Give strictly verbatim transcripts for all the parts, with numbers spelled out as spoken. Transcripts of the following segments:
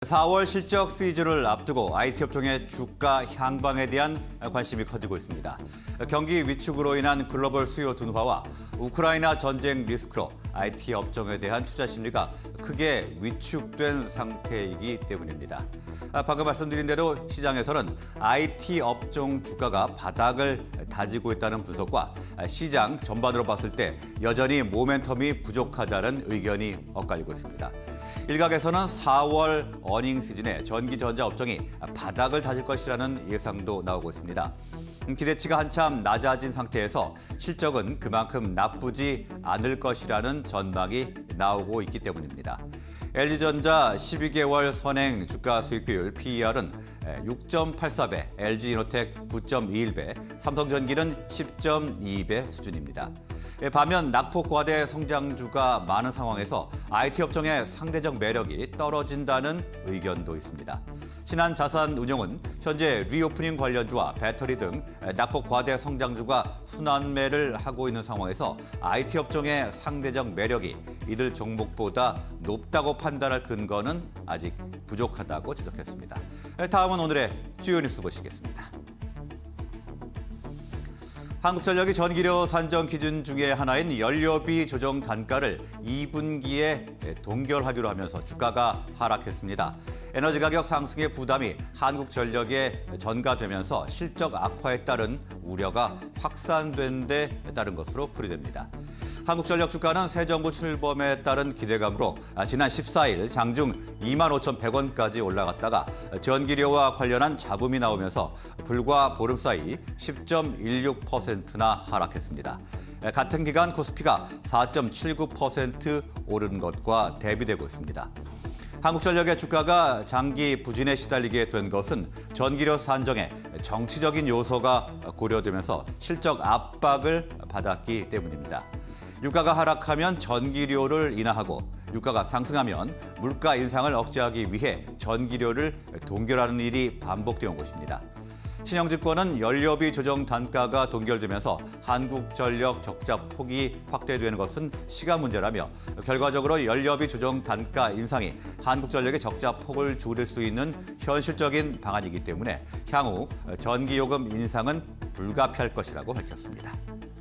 사월 실적 시즌을 앞두고 아이티 업종의 주가 향방에 대한 관심이 커지고 있습니다. 경기 위축으로 인한 글로벌 수요 둔화와 우크라이나 전쟁 리스크로 아이티 업종에 대한 투자 심리가 크게 위축된 상태이기 때문입니다. 방금 말씀드린 대로 시장에서는 아이티 업종 주가가 바닥을 다지고 있다는 분석과 시장 전반으로 봤을 때 여전히 모멘텀이 부족하다는 의견이 엇갈리고 있습니다. 일각에서는 사월 어닝 시즌에 전기전자 업종이 바닥을 다질 것이라는 예상도 나오고 있습니다. 기대치가 한참 낮아진 상태에서 실적은 그만큼 나쁘지 않을 것이라는 전망이 나오고 있기 때문입니다. 엘지전자 십이 개월 선행 주가 수익 비율 피이알은 육 점 팔사 배, 엘지이노텍 구 점 이일 배, 삼성전기는 십 점 이이 배 수준입니다. 반면 낙폭 과대 성장주가 많은 상황에서 아이티 업종의 상대적 매력이 떨어진다는 의견도 있습니다. 신한자산운용은 현재 리오프닝 관련주와 배터리 등 낙폭 과대 성장주가 순환매를 하고 있는 상황에서 아이티 업종의 상대적 매력이 이들 종목보다 높다고 판단할 근거는 아직 부족하다고 지적했습니다. 다음은 오늘의 주요 뉴스 보시겠습니다. 한국전력이 전기료 산정 기준 중에 하나인 연료비 조정 단가를 이 분기에 동결하기로 하면서 주가가 하락했습니다. 에너지 가격 상승의 부담이 한국전력에 전가되면서 실적 악화에 따른 우려가 확산된 데 따른 것으로 풀이됩니다. 한국전력 주가는 새 정부 출범에 따른 기대감으로 지난 십사 일 장중 이만 오천백 원까지 올라갔다가 전기료와 관련한 잡음이 나오면서 불과 보름 사이 십 점 일육 퍼센트나 하락했습니다. 같은 기간 코스피가 사 점 칠구 퍼센트 오른 것과 대비되고 있습니다. 한국전력의 주가가 장기 부진에 시달리게 된 것은 전기료 산정에 정치적인 요소가 고려되면서 실적 압박을 받았기 때문입니다. 유가가 하락하면 전기료를 인하하고 유가가 상승하면 물가 인상을 억제하기 위해 전기료를 동결하는 일이 반복되어 온 것입니다. 신영증권은 연료비 조정 단가가 동결되면서 한국전력 적자 폭이 확대되는 것은 시간 문제라며 결과적으로 연료비 조정 단가 인상이 한국전력의 적자 폭을 줄일 수 있는 현실적인 방안이기 때문에 향후 전기요금 인상은 불가피할 것이라고 밝혔습니다.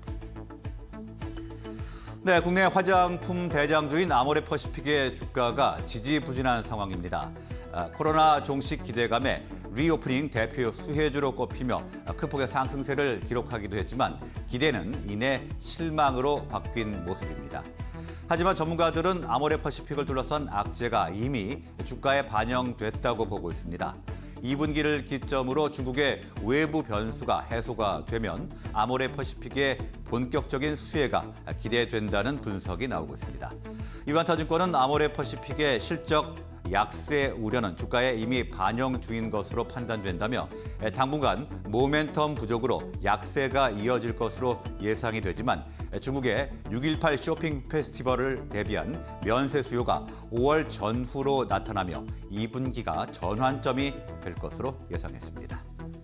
네, 국내 화장품 대장주인 아모레퍼시픽의 주가가 지지부진한 상황입니다. 코로나 종식 기대감에 리오프닝 대표 수혜주로 꼽히며 큰 폭의 상승세를 기록하기도 했지만 기대는 이내 실망으로 바뀐 모습입니다. 하지만 전문가들은 아모레퍼시픽을 둘러싼 악재가 이미 주가에 반영됐다고 보고 있습니다. 이 분기를 기점으로 중국의 외부 변수가 해소가 되면 아모레퍼시픽의 본격적인 수혜가 기대된다는 분석이 나오고 있습니다. 이관타증권은 아모레퍼시픽의 실적 약세 우려는 주가에 이미 반영 중인 것으로 판단된다며 당분간 모멘텀 부족으로 약세가 이어질 것으로 예상이 되지만 중국의 육 일팔 쇼핑 페스티벌을 대비한 면세 수요가 오월 전후로 나타나며 이 분기가 전환점이 될 것으로 예상했습니다.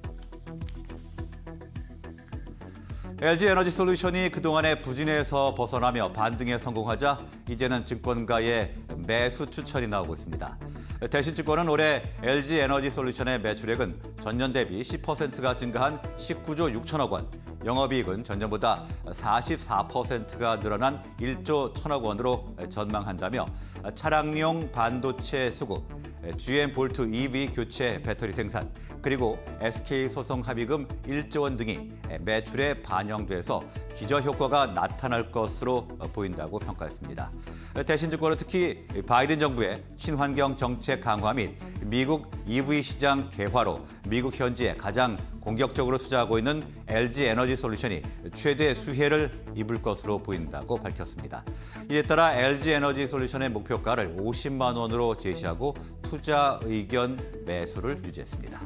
엘지에너지솔루션이 그동안의 부진에서 벗어나며 반등에 성공하자 이제는 증권가의 매수 추천이 나오고 있습니다. 대신증권은 올해 엘지에너지솔루션의 매출액은 전년 대비 십 퍼센트가 증가한 십구조 육천억 원, 영업이익은 전년보다 사십사 퍼센트가 늘어난 일조 천억 원으로 전망한다며 차량용 반도체 수급, 지엠볼트 이브이 교체 배터리 생산, 그리고 에스케이 소송 합의금 일조 원 등이 매출에 반영돼서 기저효과가 나타날 것으로 보인다고 평가했습니다. 대신증권은 특히 바이든 정부의 친환경 정책 강화 및 미국 이브이 시장 개화로 미국 현지에 가장 공격적으로 투자하고 있는 엘지에너지솔루션이 최대 수혜를 입을 것으로 보인다고 밝혔습니다. 이에 따라 엘지에너지솔루션의 목표가를 오십만 원으로 제시하고 투자 의견 매수를 유지했습니다.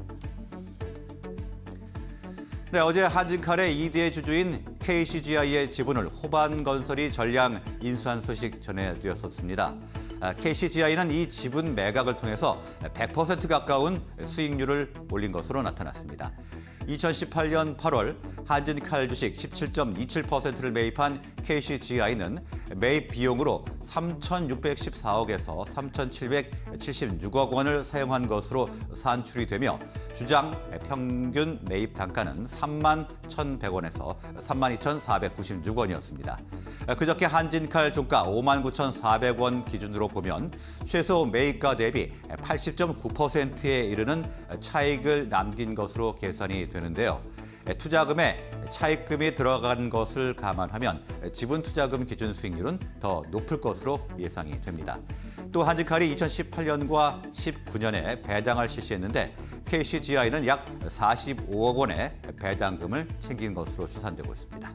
네, 어제 한진칼의 이 대 주주인 케이씨지아이의 지분을 호반건설이 전량 인수한 소식 전해드렸었습니다. 케이씨지아이는 이 지분 매각을 통해서 백 퍼센트 가까운 수익률을 올린 것으로 나타났습니다. 이천십팔 년 팔월 한진칼 주식 십칠 점 이칠 퍼센트를 매입한 케이씨지아이는 매입 비용으로 삼천육백십사억에서 삼천칠백칠십육억 원을 사용한 것으로 산출이 되며 주당 평균 매입 단가는 삼만 천백 원에서 삼만 이천사백구십육 원이었습니다. 그저께 한진칼 종가 오만 구천사백 원 기준으로 보면 최소 매입가 대비 팔십 점 구 퍼센트에 이르는 차익을 남긴 것으로 계산이 되는데요. 투자금에 차입금이 들어간 것을 감안하면 지분 투자금 기준 수익률은 더 높을 것으로 예상이 됩니다. 또 한진칼이 이천십팔 년과 십구 년에 배당을 실시했는데 케이씨지아이는 약 사십오억 원의 배당금을 챙긴 것으로 추산되고 있습니다.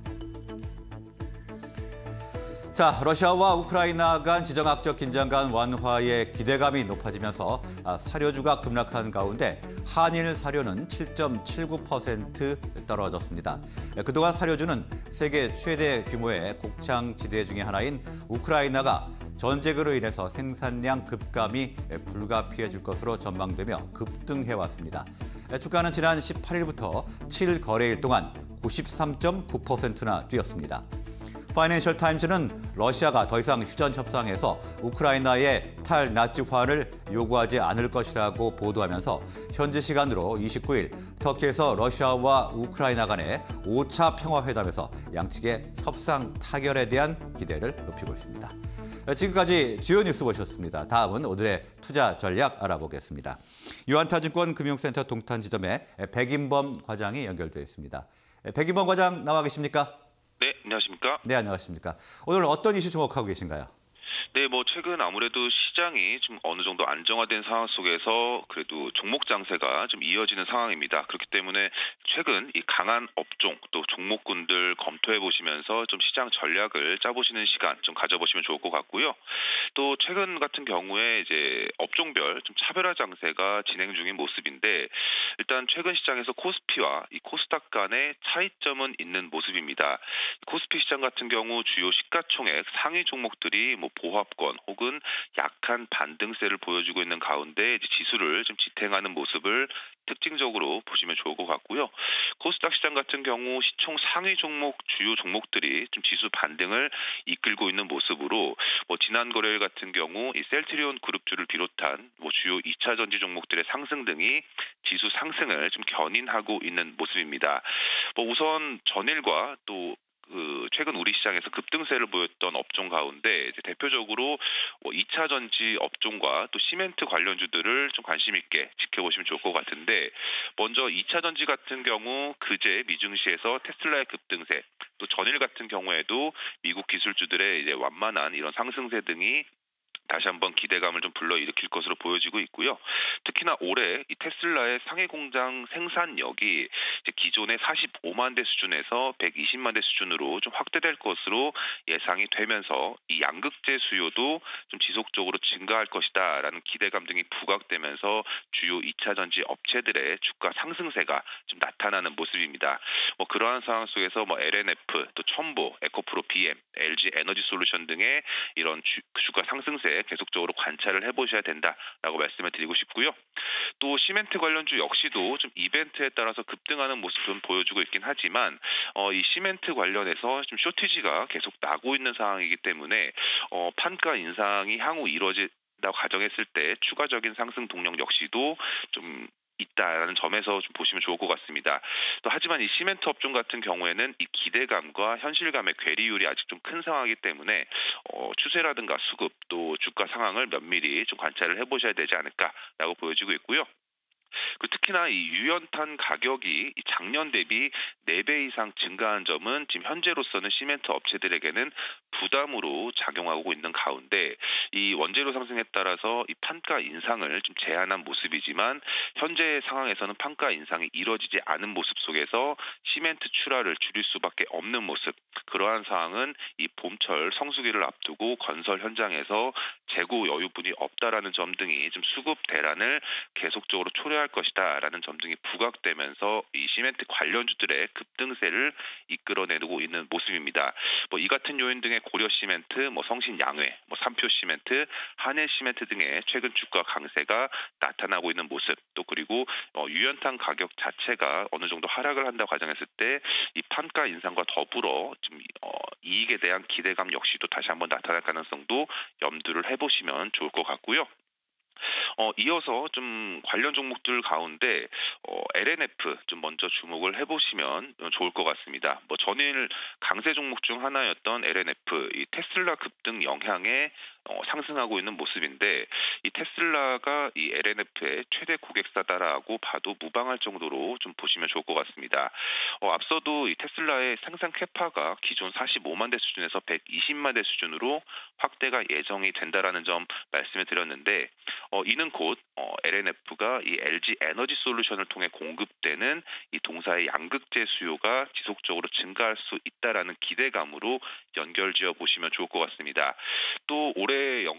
자, 러시아와 우크라이나 간 지정학적 긴장감 완화에 기대감이 높아지면서 사료주가 급락한 가운데 한일 사료는 칠 점 칠구 퍼센트 떨어졌습니다. 그동안 사료주는 세계 최대 규모의 곡창 지대 중의 하나인 우크라이나가 전쟁으로 인해서 생산량 급감이 불가피해질 것으로 전망되며 급등해왔습니다. 주가는 지난 십팔 일부터 칠 거래일 동안 구십삼 점 구 퍼센트나 뛰었습니다. 파이낸셜 타임즈는 러시아가 더 이상 휴전 협상에서 우크라이나의 탈나치화를 요구하지 않을 것이라고 보도하면서 현지 시간으로 이십구 일 터키에서 러시아와 우크라이나 간의 오 차 평화회담에서 양측의 협상 타결에 대한 기대를 높이고 있습니다. 지금까지 주요 뉴스 보셨습니다. 다음은 오늘의 투자 전략 알아보겠습니다. 유한타증권 금융센터 동탄지점에 백인범 과장이 연결되어 있습니다. 백인범 과장 나와 계십니까? 네, 안녕하십니까? 네, 안녕하십니까? 오늘 어떤 이슈 주목하고 계신가요? 네, 뭐 최근 아무래도 시장이 좀 어느 정도 안정화된 상황 속에서 그래도 종목 장세가 좀 이어지는 상황입니다. 그렇기 때문에 최근 이 강한 업종 또 종목군들 검토해 보시면서 좀 시장 전략을 짜보시는 시간 좀 가져보시면 좋을 것 같고요. 또 최근 같은 경우에 이제 업종별 좀 차별화 장세가 진행 중인 모습인데 일단 최근 시장에서 코스피와 이 코스닥 간의 차이점은 있는 모습입니다. 코스피 시장 같은 경우 주요 시가총액 상위 종목들이 뭐 보합권 혹은 약한 반등세를 보여주고 있는 가운데 이제 지수를 좀 지탱하는 모습을 특징적으로 보시면 좋을 것 같고요. 코스닥 시장 같은 경우 시총 상위 종목 주요 종목들이 좀 지수 반등을 이끌고 있는 모습으로 뭐 지난 거래일 같은 경우 이 셀트리온 그룹주를 비롯한 뭐 주요 이 차 전지 종목들의 상승 등이 지수 상승을 좀 견인하고 있는 모습입니다. 뭐 우선 전일과 또 그 최근 우리 시장에서 급등세를 보였던 업종 가운데 이제 대표적으로 뭐 이 차 전지 업종과 또 시멘트 관련주들을 좀 관심 있게 지켜보시면 좋을 것 같은데 먼저 이 차 전지 같은 경우 그제 미증시에서 테슬라의 급등세 또 전일 같은 경우에도 미국 기술주들의 이제 완만한 이런 상승세 등이 다시 한번 기대감을 좀 불러일으킬 것으로 보여지고 있고요. 특히나 올해 이 테슬라의 상해 공장 생산력이 이제 기존의 사십오만 대 수준에서 백이십만 대 수준으로 좀 확대될 것으로 예상이 되면서 이 양극재 수요도 좀 지속적으로 증가할 것이다라는 기대감 등이 부각되면서 주요 이 차 전지 업체들의 주가 상승세가 좀 나타나는 모습입니다. 뭐 그러한 상황 속에서 뭐 엘엔에프, 또 첨보, 에코프로 비엠, 엘지 에너지 솔루션 등의 이런 주, 주가 상승세 계속적으로 관찰을 해보셔야 된다라고 말씀을 드리고 싶고요. 또 시멘트 관련주 역시도 좀 이벤트에 따라서 급등하는 모습은 보여주고 있긴 하지만 어, 이 시멘트 관련해서 좀 쇼티지가 계속 나고 있는 상황이기 때문에 어, 판가 인상이 향후 이루어진다고 가정했을 때 추가적인 상승 동력 역시도 좀 있다라는 점에서 좀 보시면 좋을 것 같습니다. 또 하지만 이 시멘트 업종 같은 경우에는 이 기대감과 현실감의 괴리율이 아직 좀 큰 상황이기 때문에 어, 추세라든가 수급 또 주가 상황을 면밀히 좀 관찰을 해보셔야 되지 않을까라고 보여지고 있고요. 그 특히나 이 유연탄 가격이 작년 대비 네 배 이상 증가한 점은 지금 현재로서는 시멘트 업체들에게는 부담으로 작용하고 있는 가운데 이 원재료 상승에 따라서 이 판가 인상을 좀 제한한 모습이지만 현재 상황에서는 판가 인상이 이뤄지지 않은 모습 속에서 시멘트 출하를 줄일 수밖에 없는 모습. 그러한 상황은 이 봄철 성수기를 앞두고 건설 현장에서 재고 여유분이 없다라는 점 등이 좀 수급 대란을 계속적으로 초래할 것이다라는 점 등이 부각되면서 이 시멘트 관련주들의 급등세를 이끌어내고 있는 모습입니다. 뭐 이 같은 요인 등의 고려시멘트, 뭐 성신양회, 뭐 삼표시멘트, 한일시멘트 등의 최근 주가 강세가 나타나고 있는 모습, 또 그리고 어, 유연탄 가격 자체가 어느 정도 하락을 한다 과정했을 때 이 판가 인상과 더불어 좀 어, 이익에 대한 기대감 역시도 다시 한번 나타날 가능성도 염두를 해보시면 좋을 것 같고요. 어, 이어서 좀 관련 종목들 가운데 어, 엘엔에프 좀 먼저 주목을 해보시면 좋을 것 같습니다. 뭐 전일 강세 종목 중 하나였던 엘엔에프, 이 테슬라 급등 영향에 어, 상승하고 있는 모습인데 이 테슬라가 이 엘엔에프의 최대 고객사다라고 봐도 무방할 정도로 좀 보시면 좋을 것 같습니다. 어, 앞서도 이 테슬라의 생산 캐파가 기존 사십오만 대 수준에서 백이십만 대 수준으로 확대가 예정이 된다라는 점 말씀을 드렸는데 어, 이는 곧 어, 엘엔에프가 이 엘지 에너지 솔루션을 통해 공급되는 이 동사의 양극재 수요가 지속적으로 증가할 수 있다라는 기대감으로 연결지어 보시면 좋을 것 같습니다. 또 올해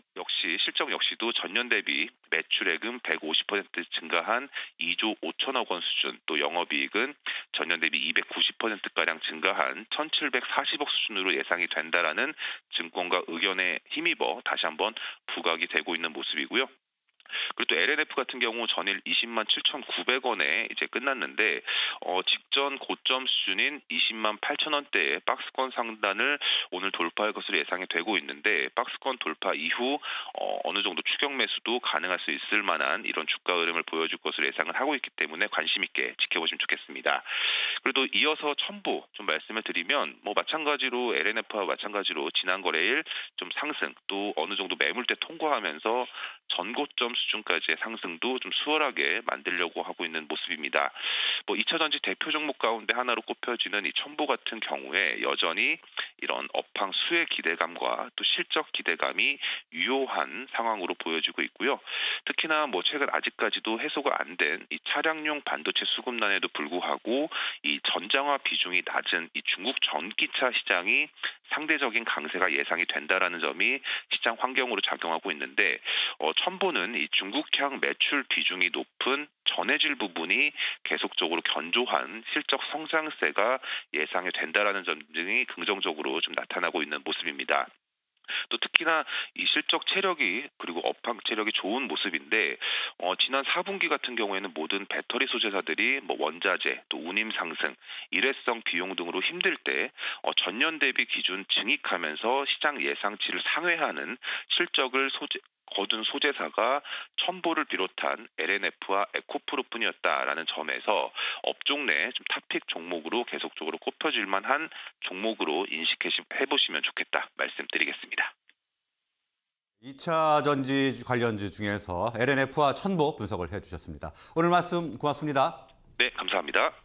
역시 실적 역시도 전년 대비 매출액은 백오십 퍼센트 증가한 이조 오천억 원 수준, 또 영업이익은 전년 대비 이백구십 퍼센트가량 증가한 천칠백사십억 수준으로 예상이 된다라는 증권가 의견에 힘입어 다시 한번 부각이 되고 있는 모습이고요. 그리고 또 엘엔에프 같은 경우 전일 이십만 칠천구백 원에 이제 끝났는데 어, 직전 고점 수준인 이십만 팔천 원대의 박스권 상단을 오늘 돌파할 것으로 예상이 되고 있는데 박스권 돌파 이후 어, 어느 정도 추격 매수도 가능할 수 있을 만한 이런 주가 흐름을 보여줄 것으로 예상을 하고 있기 때문에 관심 있게 지켜보시면 좋겠습니다. 그래도 이어서 첨보 좀 말씀을 드리면 뭐 마찬가지로 엘엔에프와 마찬가지로 지난 거래일 좀 상승, 또 어느 정도 매물대 통과하면서 전고점 수준까지의 상승도 좀 수월하게 만들려고 하고 있는 모습입니다. 뭐 이 차 전지 대표 종목 가운데 하나로 꼽혀지는 이 첨보 같은 경우에 여전히 이런 업황 수혜 기대감과 또 실적 기대감이 유효한 상황으로 보여지고 있고요. 특히나 뭐 최근 아직까지도 해소가 안 된 이 차량용 반도체 수급난에도 불구하고 이 전장화 비중이 낮은 이 중국 전기차 시장이 상대적인 강세가 예상이 된다라는 점이 시장 환경으로 작용하고 있는데 어, 첨보는 이 중국향 매출 비중이 높은 전해질 부분이 계속적으로 견조한 실적 성장세가 예상이 된다라는 점 등이 긍정적으로 좀 나타나고 있는 모습입니다. 또 특히나 이 실적 체력이 그리고 업황 체력이 좋은 모습인데 어, 지난 사 분기 같은 경우에는 모든 배터리 소재사들이 뭐 원자재 또 운임 상승, 일회성 비용 등으로 힘들 때 어, 전년 대비 기준 증익하면서 시장 예상치를 상회하는 실적을 소재 거둔 소재사가 첨보를 비롯한 엘엔에프와 에코프로뿐이었다라는 점에서 업종 내 좀 탑픽 종목으로 계속적으로 꼽혀질 만한 종목으로 인식해 보시면 좋겠다 말씀드리겠습니다. 이 차 전지 관련주 중에서 엘엔에프와 첨보 분석을 해주셨습니다. 오늘 말씀 고맙습니다. 네, 감사합니다.